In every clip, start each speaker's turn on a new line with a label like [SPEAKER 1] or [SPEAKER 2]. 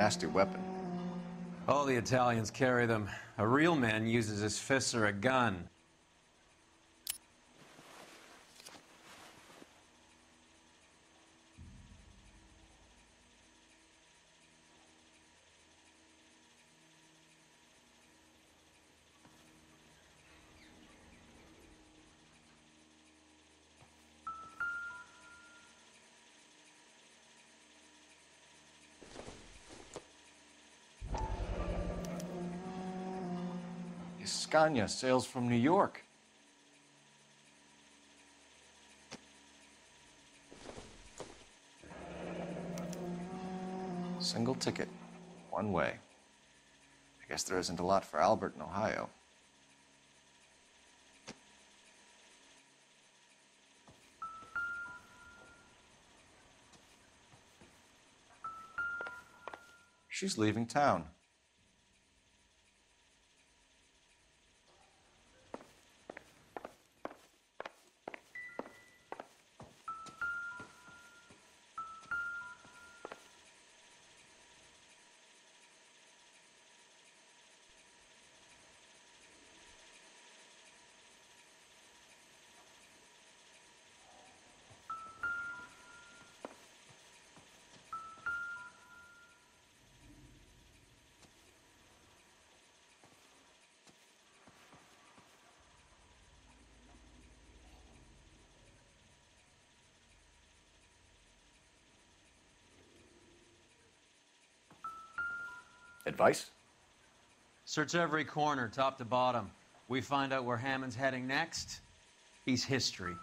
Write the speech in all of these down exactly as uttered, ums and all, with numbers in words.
[SPEAKER 1] Nasty weapon.
[SPEAKER 2] All the Italians carry them. A real man uses his fists or a gun.
[SPEAKER 1] Scania sails from New York. Single ticket, one way. I guess there isn't a lot for Albert in Ohio. She's leaving town. Advice?
[SPEAKER 2] Search every corner, top to bottom. We find out where Hammond's heading next. He's history.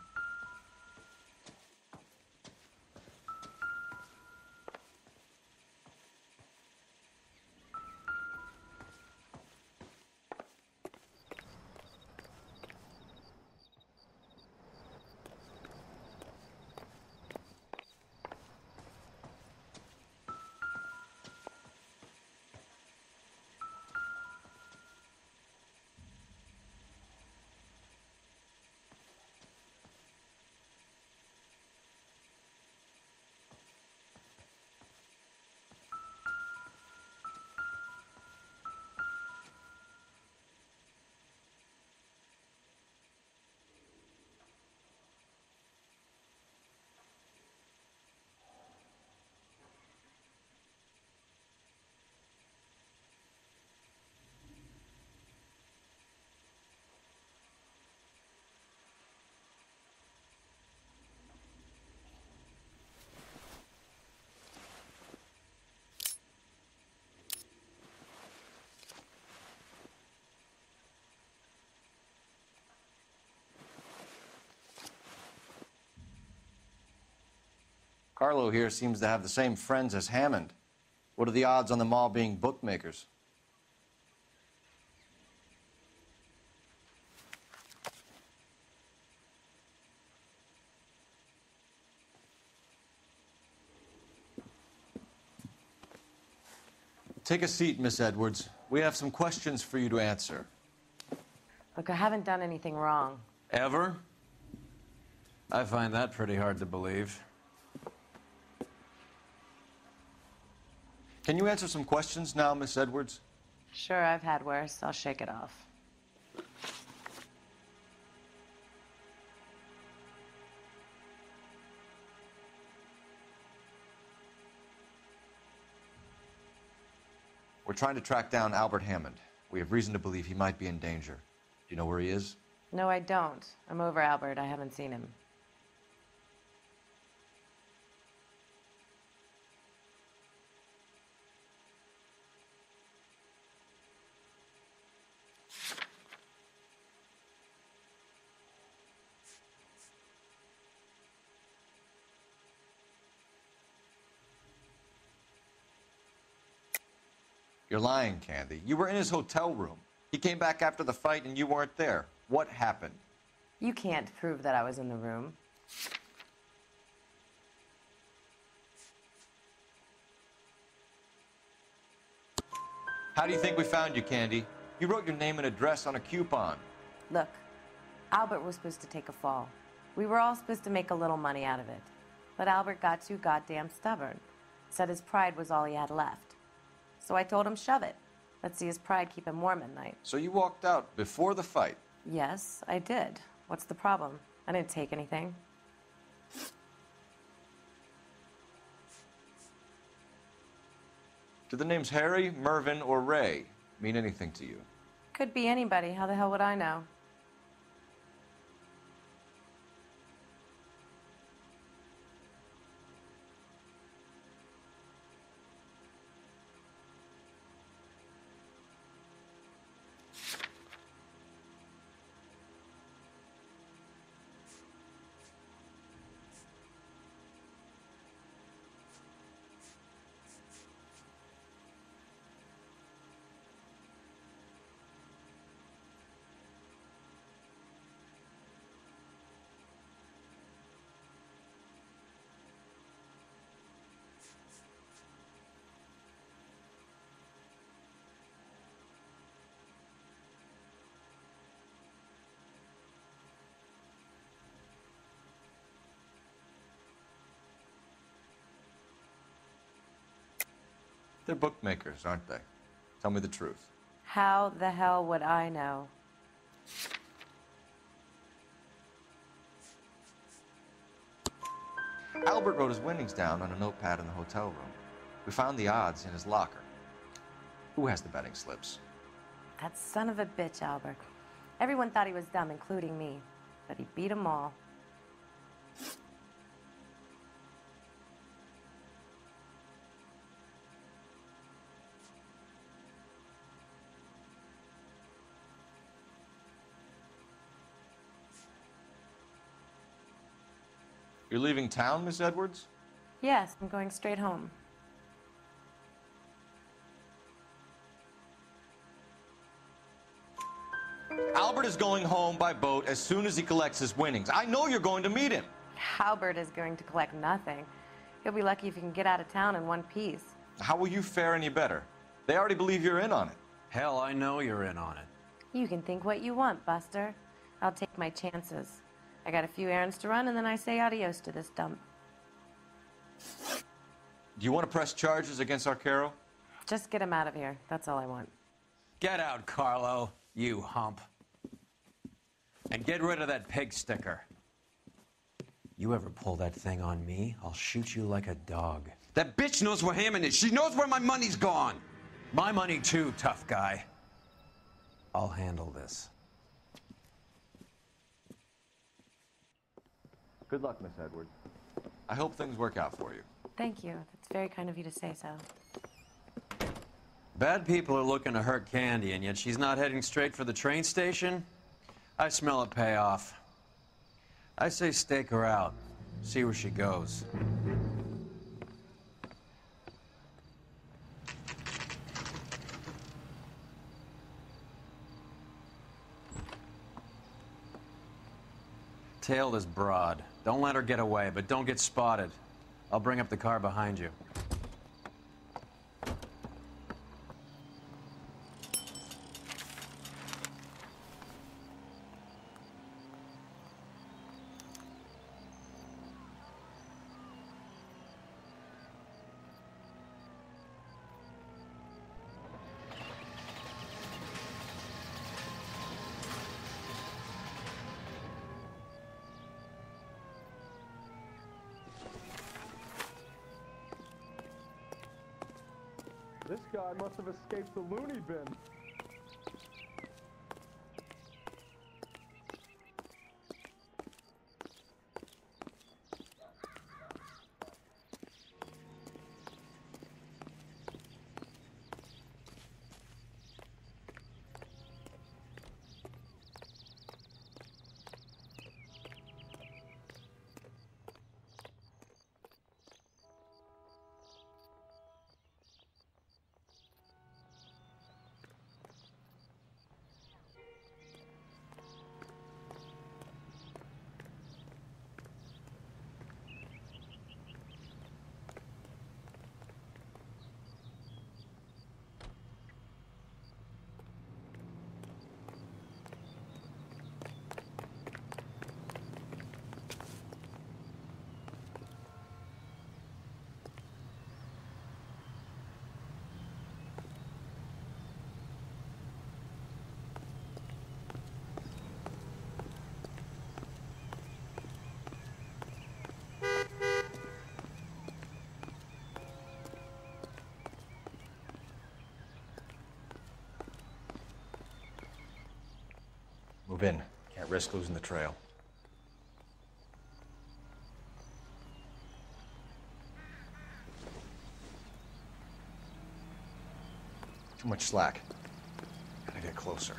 [SPEAKER 1] Carlo here seems to have the same friends as Hammond. What are the odds on them all being bookmakers? Take a seat, Miss Edwards. We have some questions for you to answer.
[SPEAKER 3] Look, I haven't done anything wrong.
[SPEAKER 2] Ever? I find that pretty hard to believe.
[SPEAKER 1] Can you answer some questions now, Miss Edwards?
[SPEAKER 3] Sure, I've had worse. I'll shake it off.
[SPEAKER 1] We're trying to track down Albert Hammond. We have reason to believe he might be in danger. Do you know where he is?
[SPEAKER 3] No, I don't. I'm over Albert. I haven't seen him.
[SPEAKER 1] You're lying, Candy. You were in his hotel room. He came back after the fight and you weren't there. What happened?
[SPEAKER 3] You can't prove that I was in the room.
[SPEAKER 1] How do you think we found you, Candy? You wrote your name and address on a coupon.
[SPEAKER 3] Look, Albert was supposed to take a fall. We were all supposed to make a little money out of it. But Albert got too goddamn stubborn. Said his pride was all he had left. so I told him shove it. Let's see his pride keep him warm at night.
[SPEAKER 1] So you walked out before the fight?
[SPEAKER 3] Yes, I did. What's the problem? I didn't take anything.
[SPEAKER 1] Do the names Harry, Mervyn, or Ray mean anything to you?
[SPEAKER 3] Could be anybody. How the hell would I know?
[SPEAKER 1] They're bookmakers, aren't they? Tell me the truth.
[SPEAKER 3] How the hell would I know?
[SPEAKER 1] Albert wrote his winnings down on a notepad in the hotel room. We found the odds in his locker. Who has the betting slips?
[SPEAKER 3] That son of a bitch, Albert. Everyone thought he was dumb, including me. But he beat them all.
[SPEAKER 1] You're leaving town, Miss Edwards?
[SPEAKER 3] Yes, I'm going straight home.
[SPEAKER 1] Albert is going home by boat as soon as he collects his winnings. I know you're going to meet him.
[SPEAKER 3] Albert is going to collect nothing. He'll be lucky if he can get out of town in one piece.
[SPEAKER 1] How will you fare any better? They already believe you're in on it.
[SPEAKER 2] Hell, I know you're in on it.
[SPEAKER 3] You can think what you want, Buster. I'll take my chances. I got a few errands to run, and then I say adios to this dump.
[SPEAKER 1] Do you want to press charges against Arcaro?
[SPEAKER 3] Just get him out of here. That's all I want.
[SPEAKER 2] Get out, Carlo, you hump. And get rid of that pig sticker. You ever pull that thing on me, I'll shoot you like a dog.
[SPEAKER 4] That bitch knows where Hammond is. She knows where my money's gone.
[SPEAKER 2] My money too, tough guy. I'll handle this.
[SPEAKER 1] Good luck, Miss Edwards. I hope things work out for you.
[SPEAKER 3] Thank you. That's very kind of you to say so.
[SPEAKER 2] Bad people are looking to hurt Candy, and yet she's not heading straight for the train station? I smell a payoff. I say stake her out. See where she goes. Tail this broad. Don't let her get away, but don't get spotted. I'll bring up the car behind you.
[SPEAKER 5] This guy must have escaped the loony bin.
[SPEAKER 1] Move in. Can't risk losing the trail. Too much slack. Gotta get closer.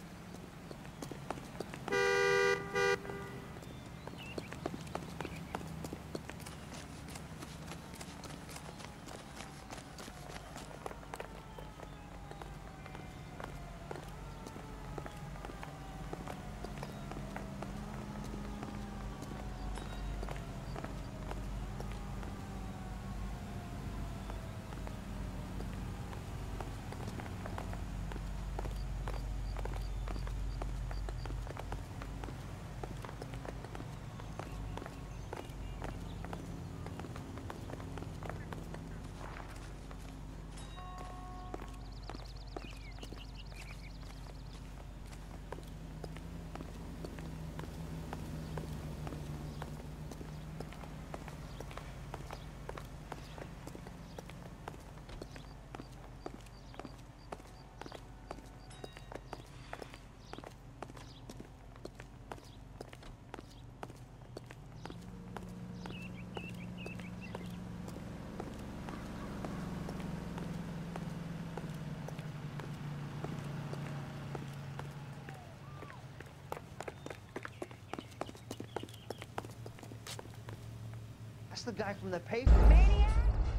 [SPEAKER 6] That's the guy from the paper. Maniac!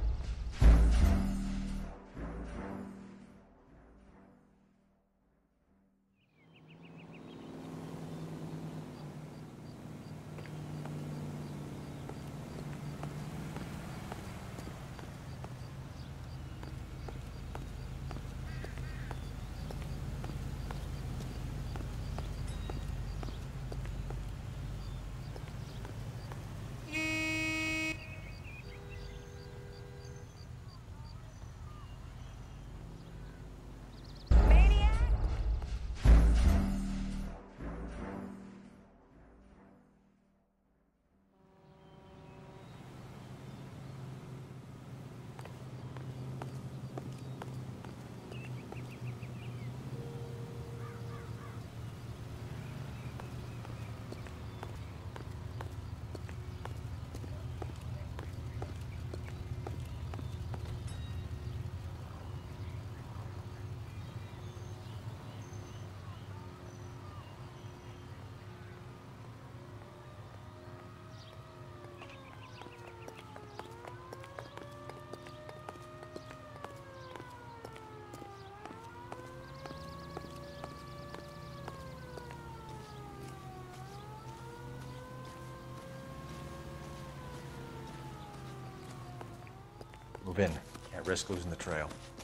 [SPEAKER 1] Move in. Can't risk losing the trail.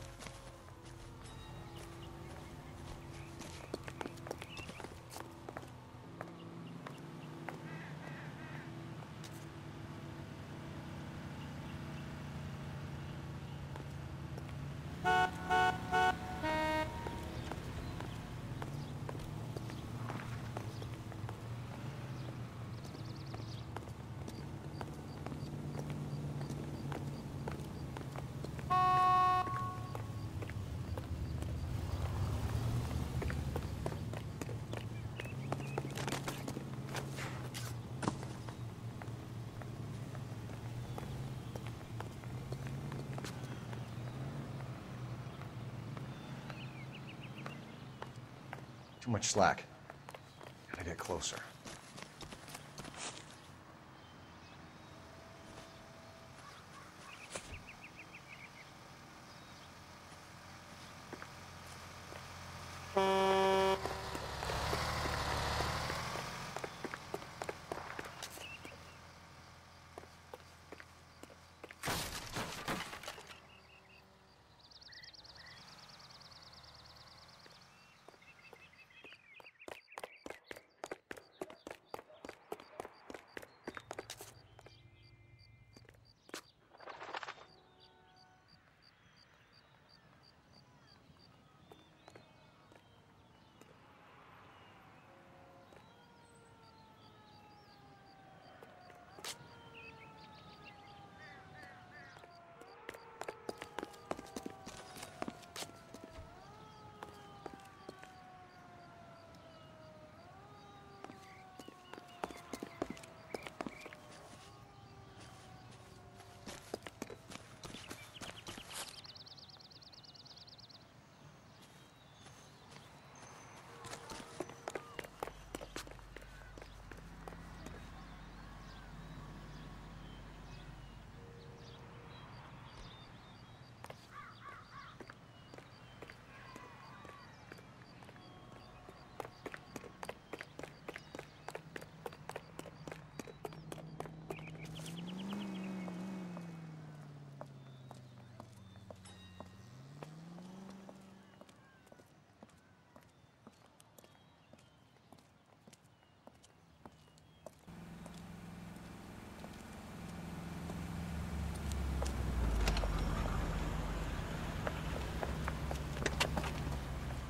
[SPEAKER 1] Too much slack. Gotta get closer.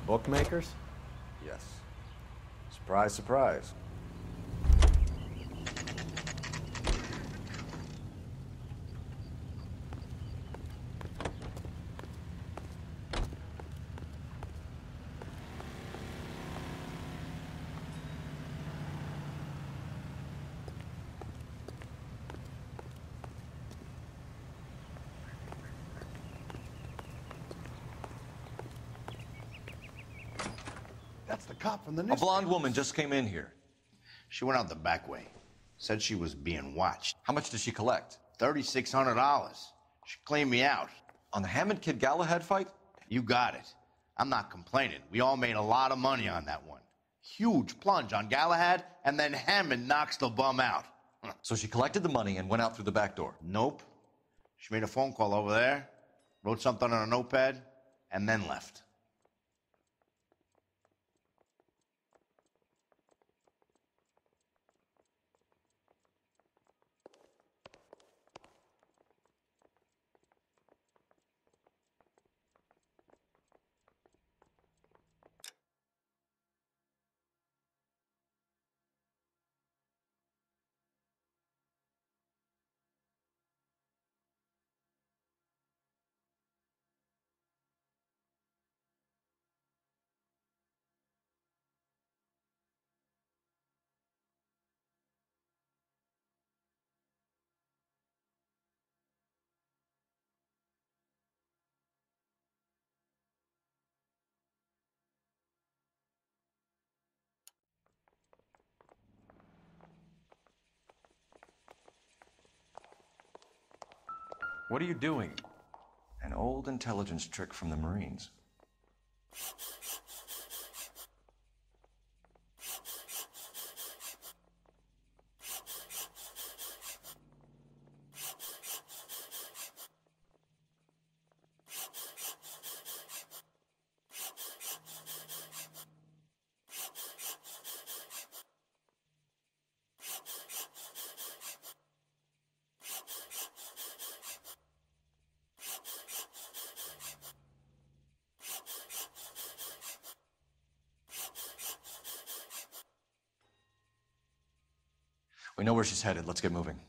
[SPEAKER 2] Bookmakers?
[SPEAKER 7] Yes. Surprise, surprise.
[SPEAKER 8] That's the cop from the
[SPEAKER 1] A
[SPEAKER 8] newspaper.
[SPEAKER 1] blonde woman just came in here.
[SPEAKER 8] She went out the back way. Said she was being watched.
[SPEAKER 1] How much did she collect?
[SPEAKER 8] thirty-six hundred dollars. She cleaned me out.
[SPEAKER 1] On the Hammond Kid Galahad fight?
[SPEAKER 8] You got it. I'm not complaining. We all made a lot of money on that one. Huge plunge on Galahad, and then Hammond knocks the bum out. Huh.
[SPEAKER 1] So she collected the money and went out through the back door?
[SPEAKER 8] Nope. She made a phone call over there, wrote something on a notepad, and then left.
[SPEAKER 2] What are you doing?
[SPEAKER 1] An old intelligence trick from the Marines. We know where she's headed. Let's get moving.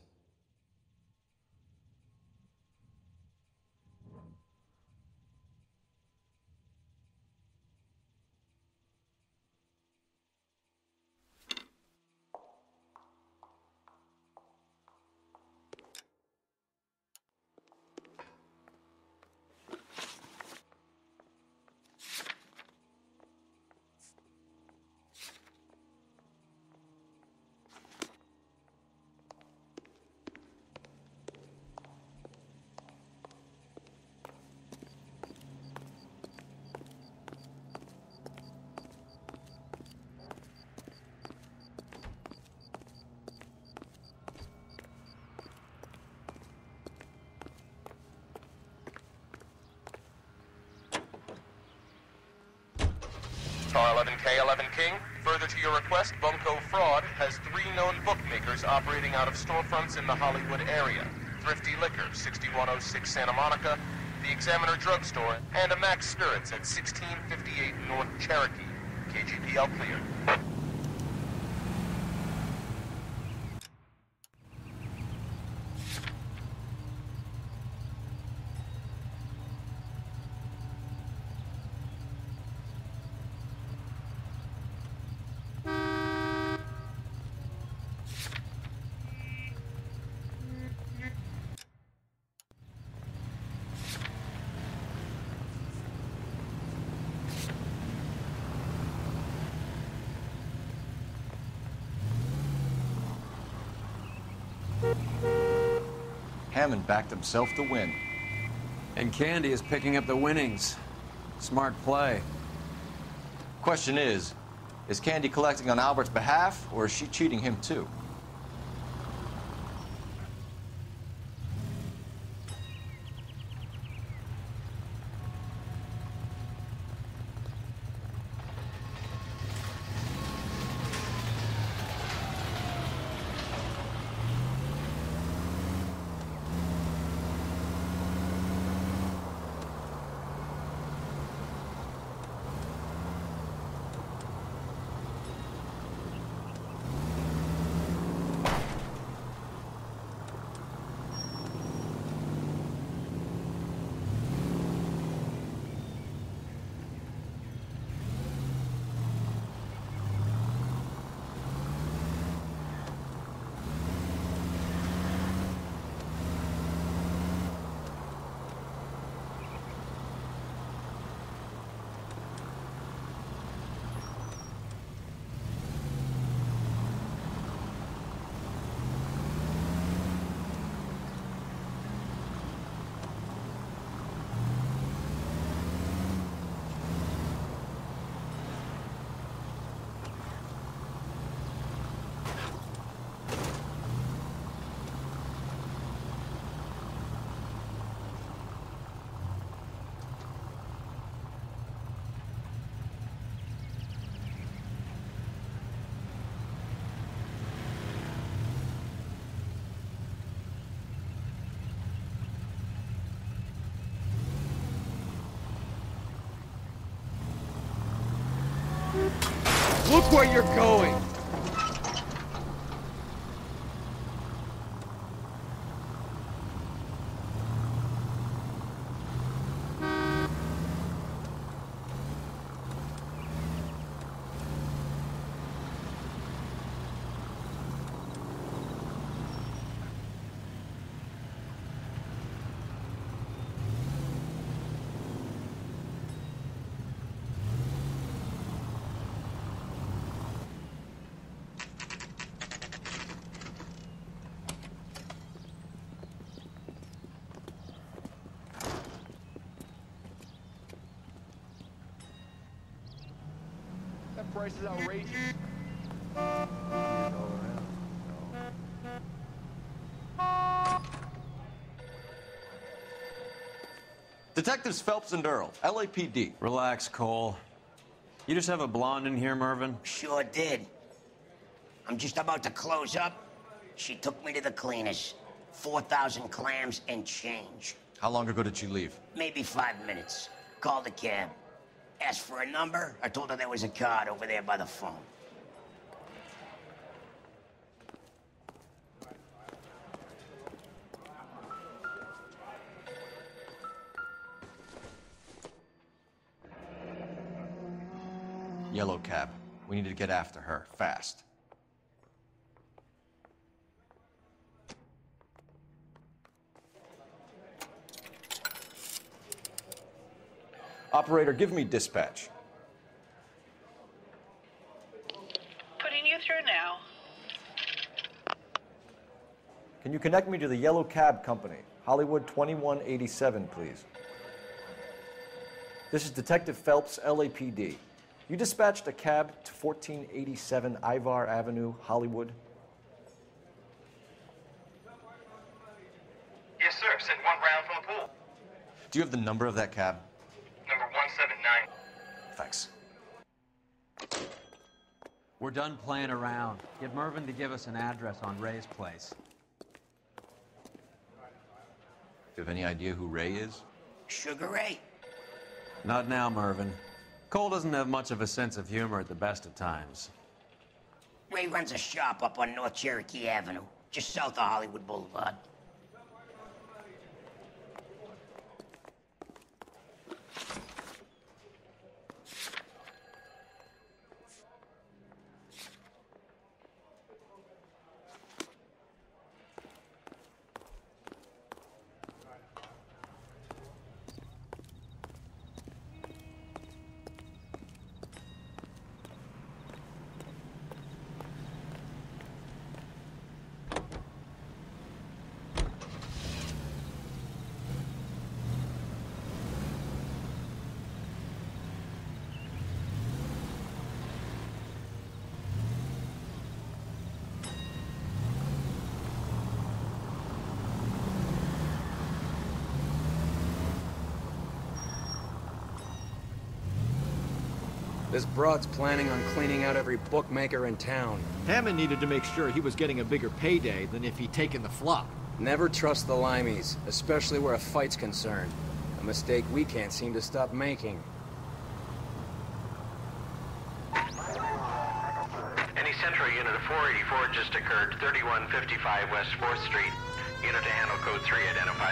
[SPEAKER 9] Star eleven K eleven King, further to your request, Bunko Fraud has three known bookmakers operating out of storefronts in the Hollywood area. Thrifty Liquor, sixty-one oh six Santa Monica, the Examiner Drugstore, and a Max Spirits at sixteen fifty-eight North Cherokee. K G P L clear.
[SPEAKER 1] Hammond backed himself to win.
[SPEAKER 2] And Candy is picking up the winnings. Smart play.
[SPEAKER 1] Question is, is Candy collecting on Albert's behalf, or is she cheating him too?
[SPEAKER 10] Look where you're going!
[SPEAKER 5] That price is outrageous.
[SPEAKER 1] Detectives Phelps and Earl, L A P D.
[SPEAKER 2] Relax, Cole. You just have a blonde in here, Mervyn?
[SPEAKER 11] Sure did. I'm just about to close up. She took me to the cleaners. four thousand clams and change.
[SPEAKER 1] How long ago did she leave?
[SPEAKER 11] Maybe five minutes. Called a cab. Asked for a number. I told her there was a card over there by the phone.
[SPEAKER 1] Yellow cab. We need to get after her, fast. Operator, give me dispatch.
[SPEAKER 12] Putting you through now.
[SPEAKER 7] Can you connect me to the Yellow Cab Company? Hollywood twenty-one eighty-seven, please. This is Detective Phelps, L A P D. You dispatched a cab to fourteen eighty-seven Ivar Avenue, Hollywood.
[SPEAKER 9] Yes, sir. Sent one round from the pool.
[SPEAKER 1] Do you have the number of that cab?
[SPEAKER 9] Number one seven nine.
[SPEAKER 1] Thanks.
[SPEAKER 2] We're done playing around. Get Mervyn to give us an address on Ray's place.
[SPEAKER 1] Do you have any idea who Ray is?
[SPEAKER 11] Sugar Ray?
[SPEAKER 2] Not now, Mervyn. Cole doesn't have much of a sense of humor at the best of times.
[SPEAKER 11] Ray runs a shop up on North Cherokee Avenue, just south of Hollywood Boulevard.
[SPEAKER 10] This broad's planning on cleaning out every bookmaker in town.
[SPEAKER 13] Hammond needed to make sure he was getting a bigger payday than if he'd taken the flop.
[SPEAKER 10] Never trust the limeys, especially where a fight's concerned. A mistake we can't seem to stop making.
[SPEAKER 9] Any Central unit of four eighty-four just occurred, thirty-one fifty-five West fourth Street. Unit to handle code three, identify.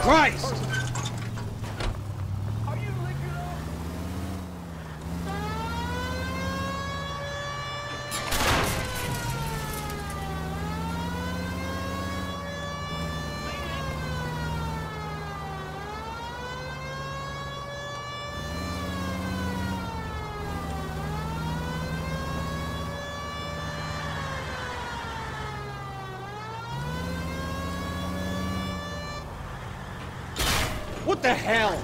[SPEAKER 10] Christ! What the hell?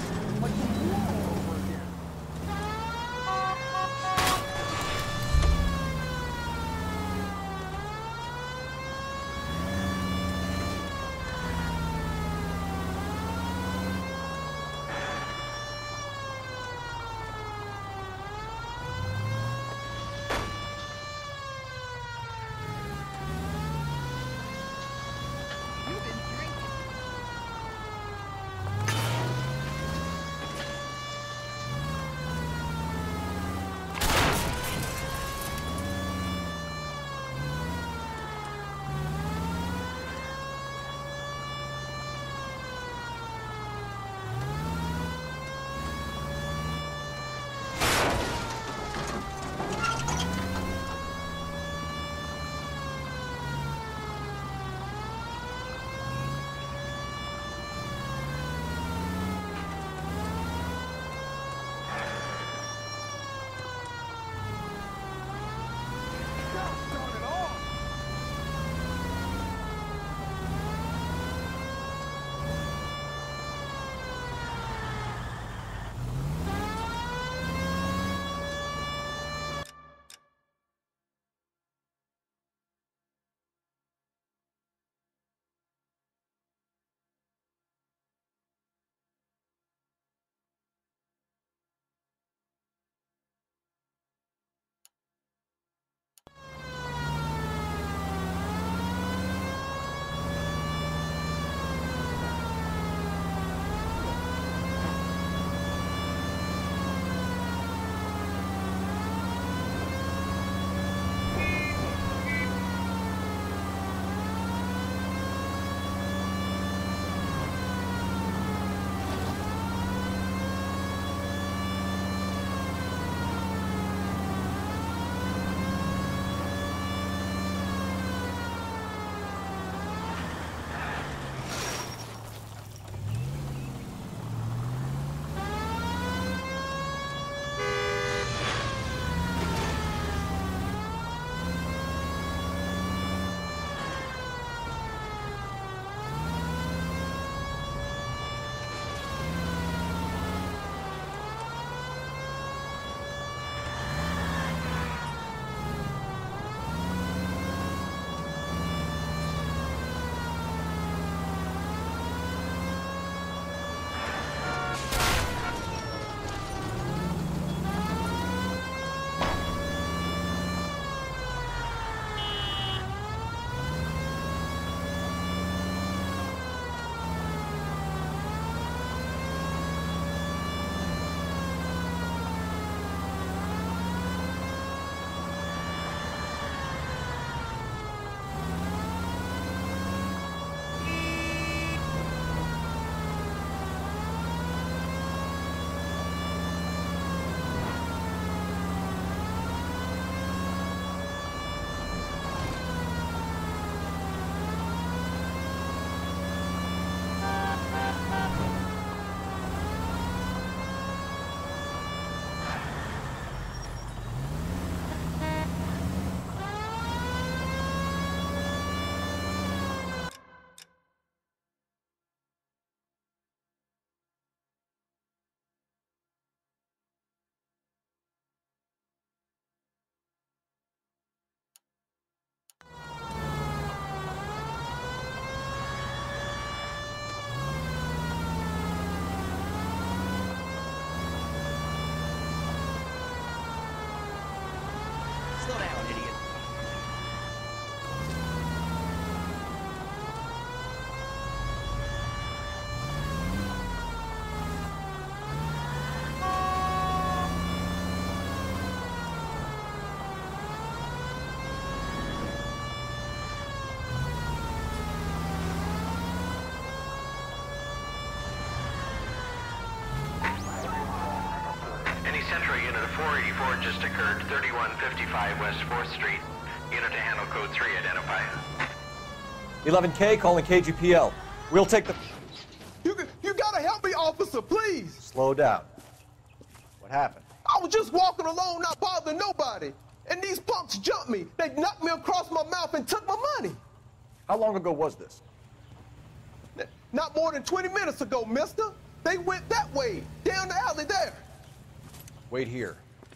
[SPEAKER 14] Central unit of four eighty-four just occurred, thirty-one fifty-five West fourth Street. Unit to handle code three, identify.
[SPEAKER 7] eleven K calling K G P L. We'll take the...
[SPEAKER 15] You, you gotta help me, officer, please.
[SPEAKER 7] Slow down. What happened?
[SPEAKER 15] I was just walking along, not bothering nobody. And these punks jumped me. They knocked me across my mouth and took my money.
[SPEAKER 7] How long ago was this?
[SPEAKER 15] Not more than twenty minutes ago, mister. They went that way, down the alley there.
[SPEAKER 7] Wait here.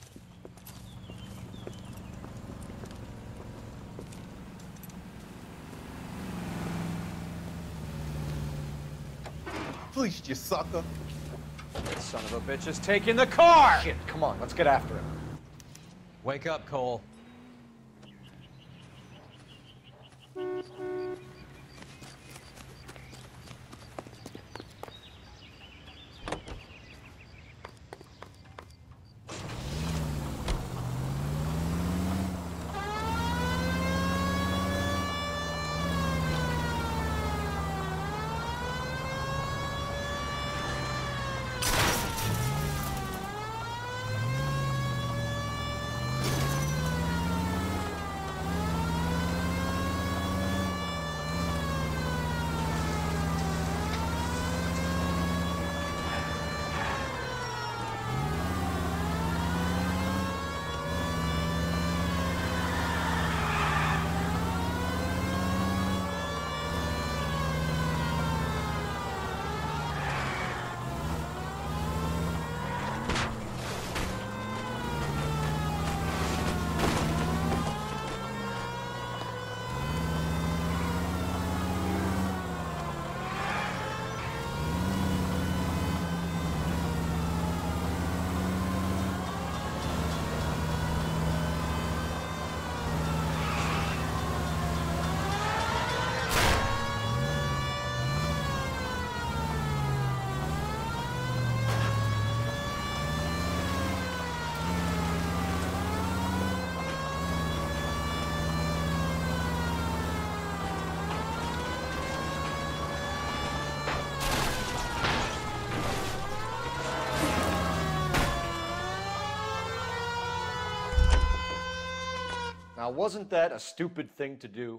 [SPEAKER 15] Please, you sucker.
[SPEAKER 10] That son of a bitch is taking the car!
[SPEAKER 7] Shit, come on, let's get after him.
[SPEAKER 2] Wake up, Cole.
[SPEAKER 7] Now, wasn't that a stupid thing to do?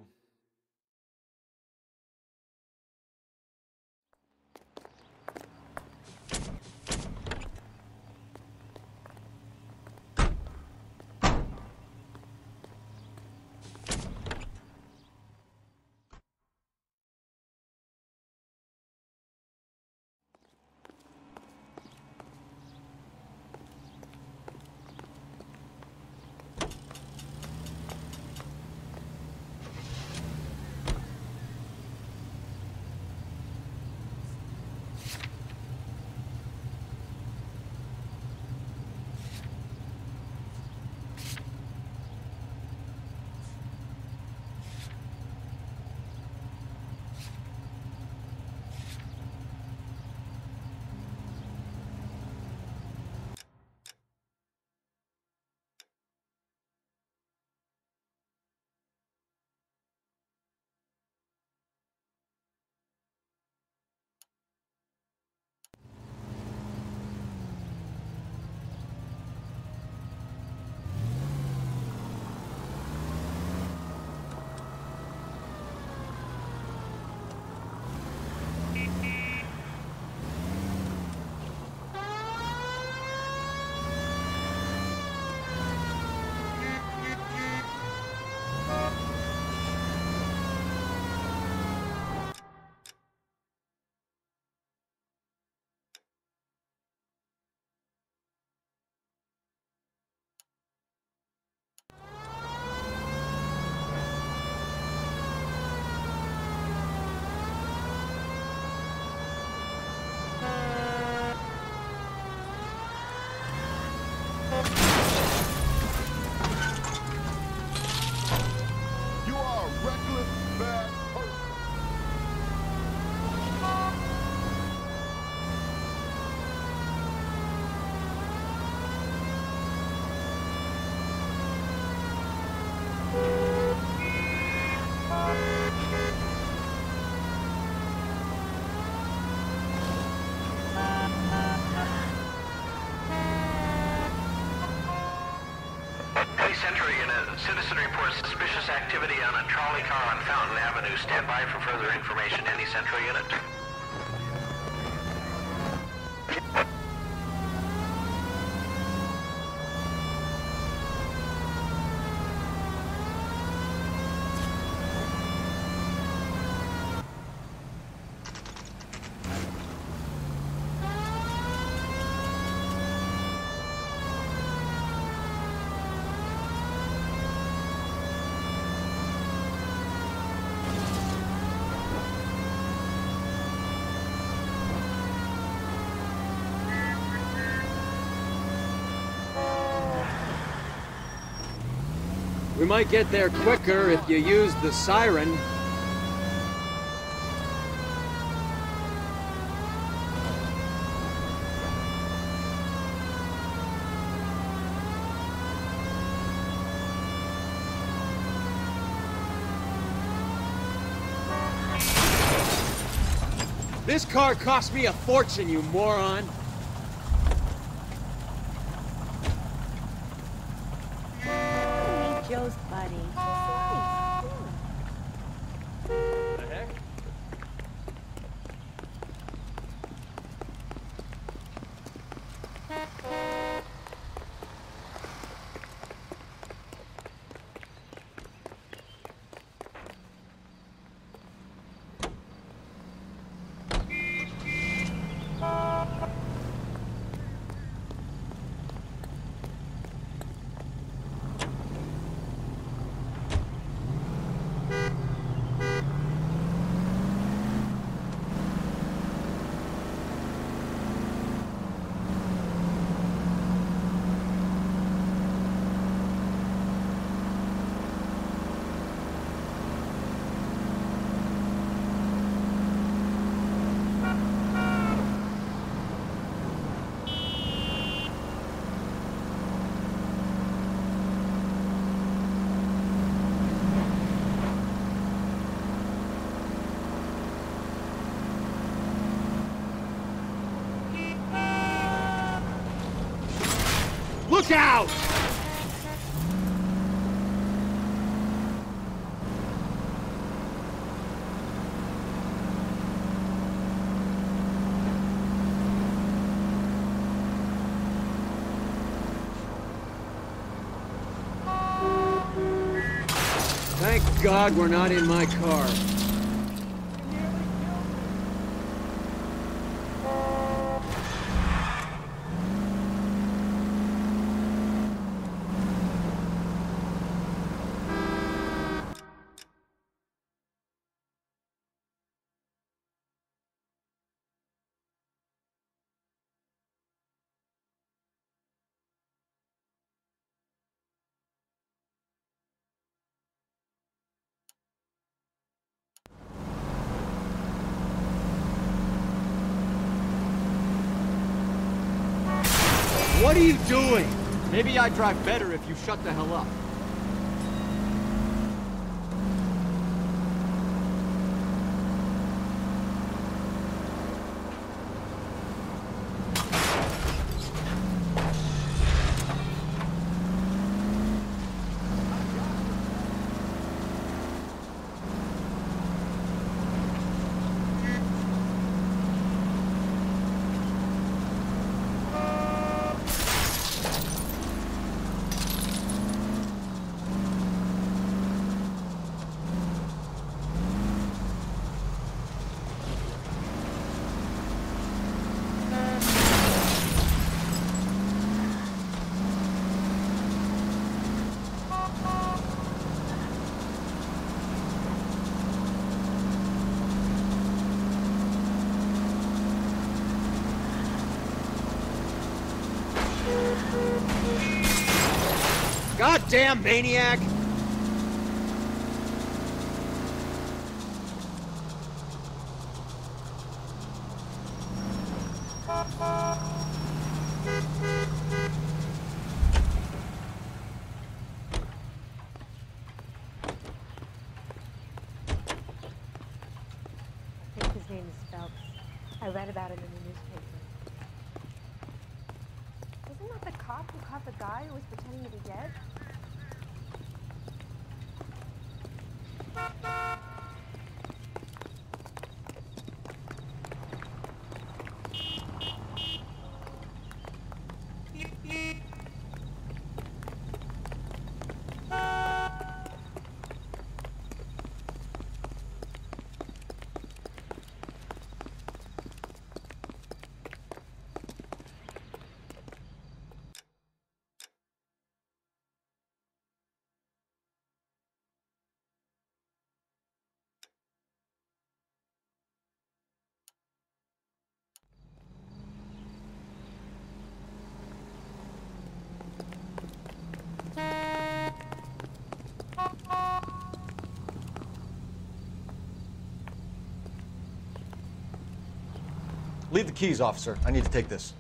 [SPEAKER 14] Central Unit. Citizen reports suspicious activity on a trolley car on Fountain Avenue. Stand by for further information. Any Central Unit?
[SPEAKER 10] We might get there quicker if you use the siren. This car cost me a fortune, you moron!
[SPEAKER 3] Joe's buddy. She's nice.
[SPEAKER 7] The heck?
[SPEAKER 10] Look out! Thank God we're not in my car. What are you doing?
[SPEAKER 13] Maybe I'd drive better if you shut the hell up.
[SPEAKER 10] Goddamn maniac!
[SPEAKER 3] I think his name is Phelps. I read about him in the newspaper. Wasn't that the cop who caught the guy who was pretending to be dead?
[SPEAKER 7] Leave the keys, officer. I need to take this.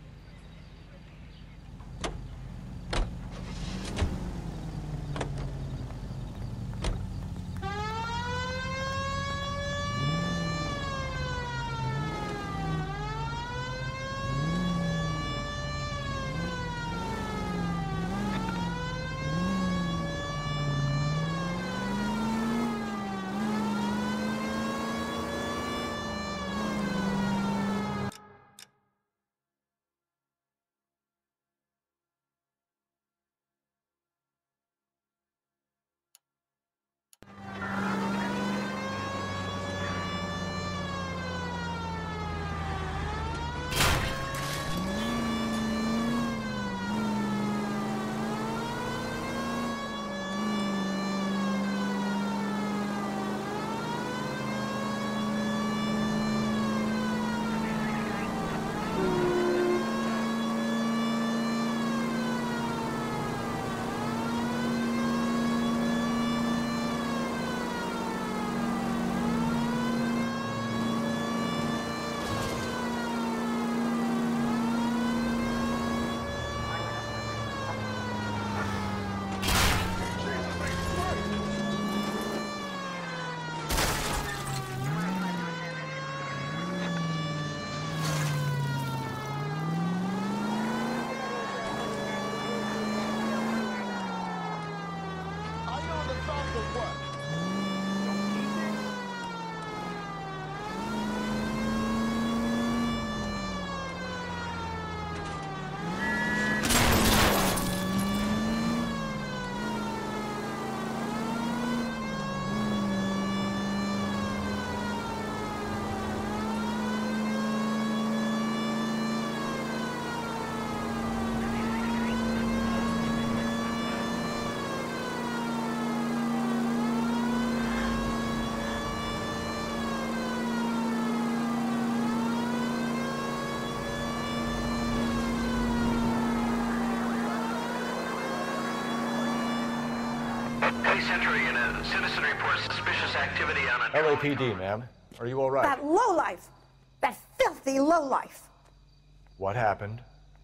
[SPEAKER 14] Century in a citizen reports suspicious activity on a...
[SPEAKER 7] L A P D, ma'am. Are you all right?
[SPEAKER 16] That lowlife! That filthy lowlife!
[SPEAKER 7] What happened?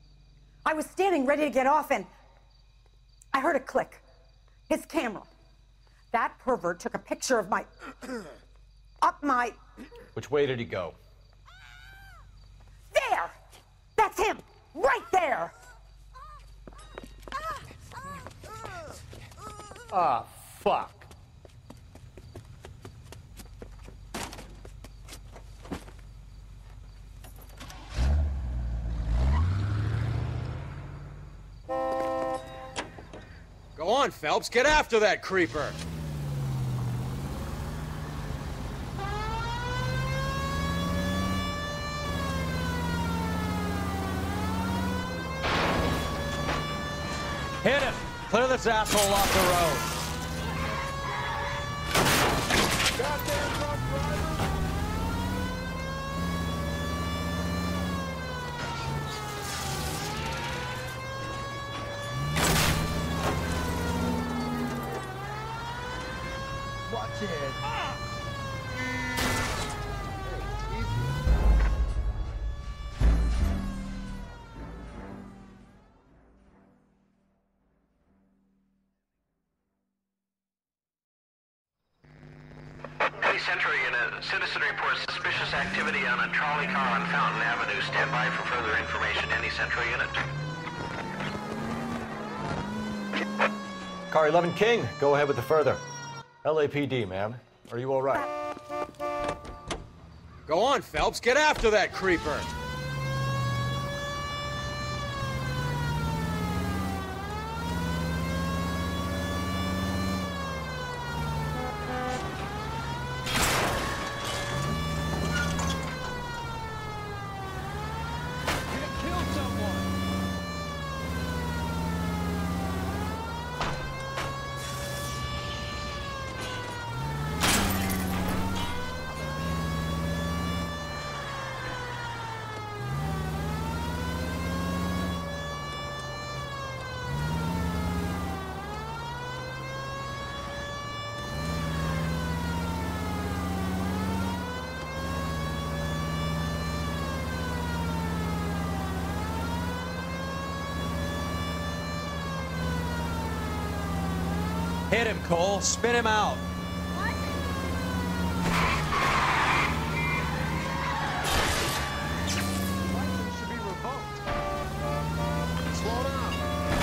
[SPEAKER 16] I was standing ready to get off and I heard a click. His camera. That pervert took a picture of my... up my...
[SPEAKER 7] Which way did he go?
[SPEAKER 16] There! That's him! Right there!
[SPEAKER 7] Ah, fuck.
[SPEAKER 10] Go on, Phelps, get after that creeper!
[SPEAKER 2] Hit him! Clear this asshole off the road.
[SPEAKER 15] Goddamn truck driver! Watch it. Ah! Hey, easy.
[SPEAKER 14] Century in a citizen reports suspicious activity on a trolley car on Fountain Avenue. Stand by for further information. Any Century unit?
[SPEAKER 7] Car eleven King, go ahead with the further. L A P D, ma'am. Are you all right?
[SPEAKER 10] Go on, Phelps, get after that creeper!
[SPEAKER 2] Hit him, Cole. Spin him out.
[SPEAKER 15] License should be revoked. Slow down.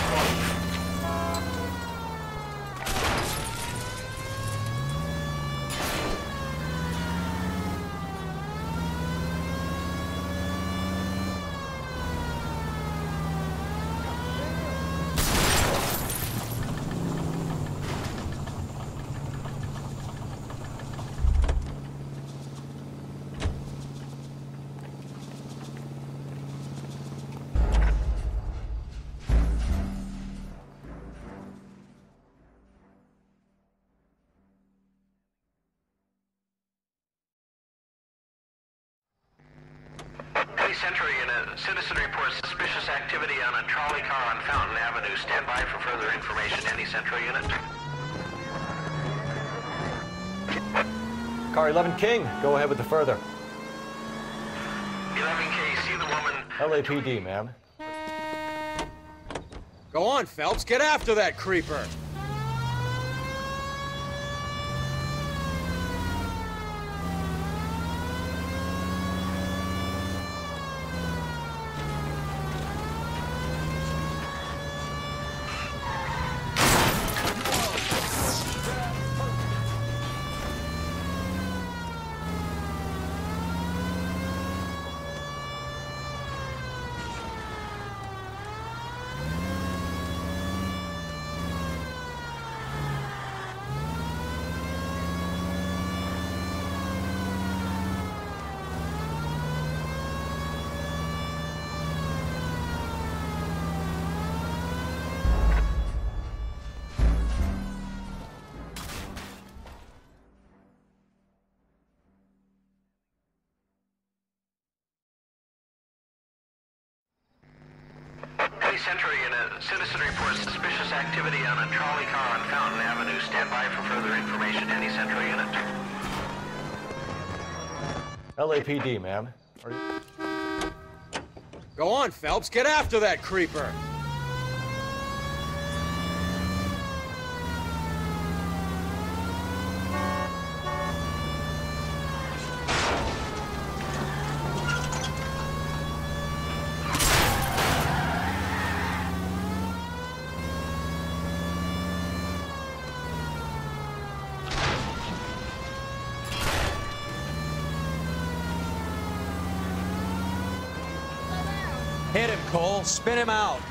[SPEAKER 14] Hey, Central Unit. Citizen reports suspicious activity on a trolley car on Fountain Avenue. Stand by for further information. Any Central Unit?
[SPEAKER 7] Car eleven King, go ahead with the further.
[SPEAKER 14] eleven K, see the woman...
[SPEAKER 7] L A P D, ma'am.
[SPEAKER 10] Go on, Phelps. Get after that creeper.
[SPEAKER 14] Hey, Central Unit. Citizen reports suspicious activity on a trolley car on Fountain Avenue. Stand by for further information. Any Central Unit?
[SPEAKER 7] L A P D, ma'am. Are you...
[SPEAKER 10] Go on, Phelps. Get after that creeper.
[SPEAKER 2] Hit him, Cole. Spin him out.